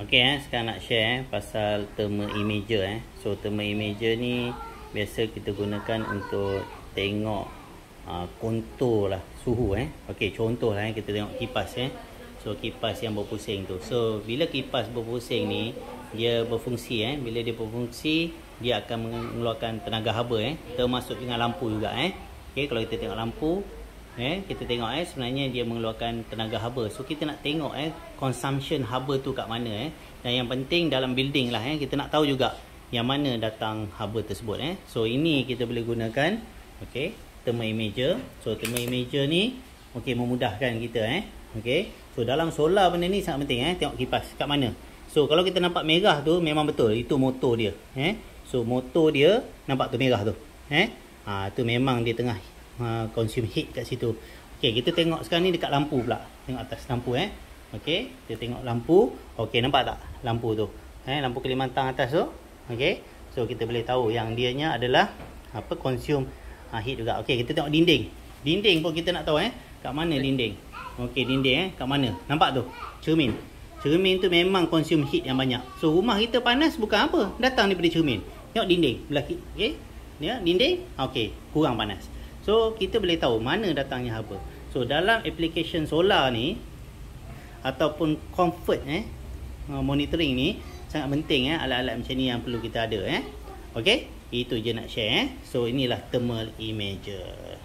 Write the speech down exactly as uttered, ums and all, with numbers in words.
Okey eh, sekarang nak share eh, pasal thermal imager eh. So thermal imager ni biasa kita gunakan untuk tengok uh, kontur lah suhu eh. Okey, contoh lah eh, kita tengok kipas eh. So kipas yang berpusing tu. So bila kipas berpusing ni, dia berfungsi eh. Bila dia berfungsi, dia akan mengeluarkan tenaga haba eh. Termasuk dengan lampu juga eh. Okey, kalau kita tengok lampu eh, kita tengok eh sebenarnya dia mengeluarkan tenaga haba. So kita nak tengok eh consumption haba tu kat mana eh. Dan yang penting dalam building lah eh, kita nak tahu juga yang mana datang haba tersebut eh. So ini kita boleh gunakan okey, thermal imager. So thermal imager ni okey memudahkan kita eh. Okey. So dalam solar benda ni sangat penting eh, tengok kipas kat mana. So kalau kita nampak merah tu memang betul itu motor dia eh. So motor dia nampak tu merah tu eh. Ha, tu memang dia tengah uh, consume heat kat situ. Okey, kita tengok sekarang ni dekat lampu pula. Tengok atas lampu eh. Okey, kita tengok lampu. Okey, nampak tak lampu tu? Eh, lampu Kalimantan atas tu. Okey. So kita boleh tahu yang dianya adalah apa consume uh, heat juga. Okey, kita tengok dinding. Dinding pun kita nak tahu eh kat mana dinding. Okey, dinding eh kat mana? Nampak tu? Cermin. Cermin tu memang consume heat yang banyak. So rumah kita panas bukan apa? Datang daripada cermin. Tengok dinding belah kiri. Okey. Ya, dinding. Okey, kurang panas. So kita boleh tahu mana datangnya haba. So dalam application solar ni ataupun comfort eh monitoring ni sangat penting eh, alat-alat macam ni yang perlu kita ada eh. Okey, itu je nak share eh. So inilah thermal imager.